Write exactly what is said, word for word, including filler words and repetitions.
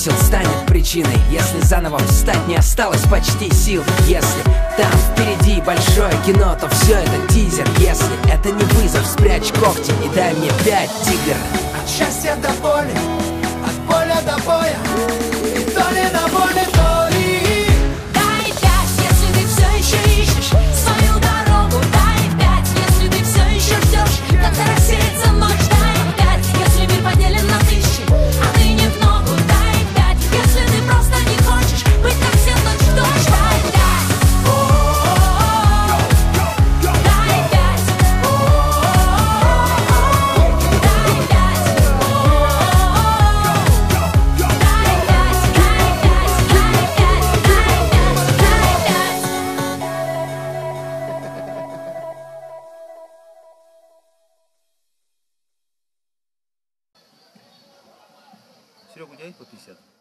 вымысел станет причиной, если заново встать не осталось почти сил. Если там впереди большое кино, то все это тизер. Если это не вызов, спрячь когти и дай мне пять, тигр. От счастья до боли, от поля до боя, и то ли на воле, то ли. Дай пять, если ты все еще ищешь свою дорогу. Дай пять, если ты все еще ждешь, когда рассеется ночь. Дай пять, если мир поделен на тысячи, а ты не в ногу. Дай пять, если ты просто не хочешь быть как все ночь в дождь. Дай пять, дай пять, дай пять, дай пять, дай пять, дай пять, дай пять. Серега, у тебя есть по пятьдесят?